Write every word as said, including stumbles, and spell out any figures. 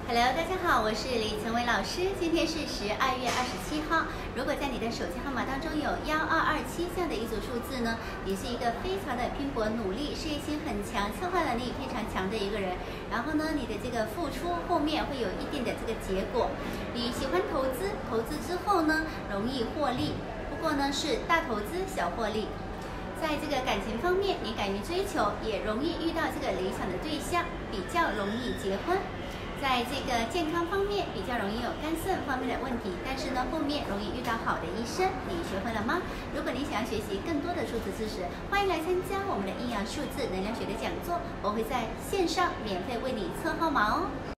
Hello， 大家好，我是李成伟老师。今天是十二月二十七号。如果在你的手机号码当中有幺二二七这样的一组数字呢，你是一个非常的拼搏努力、事业心很强、策划能力非常强的一个人。然后呢，你的这个付出后面会有一定的这个结果。你喜欢投资，投资之后呢，容易获利，不过呢是大投资小获利。在这个感情方面，你敢于追求，也容易遇到这个理想的对象，比较容易结婚。在这个健康方面，比较容易有肝肾方面的问题，但是呢，后面容易遇到好的医生。你学会了吗？如果你想要学习更多的数字知识，欢迎来参加我们的阴阳数字能量学的讲座，我会在线上免费为你测号码哦。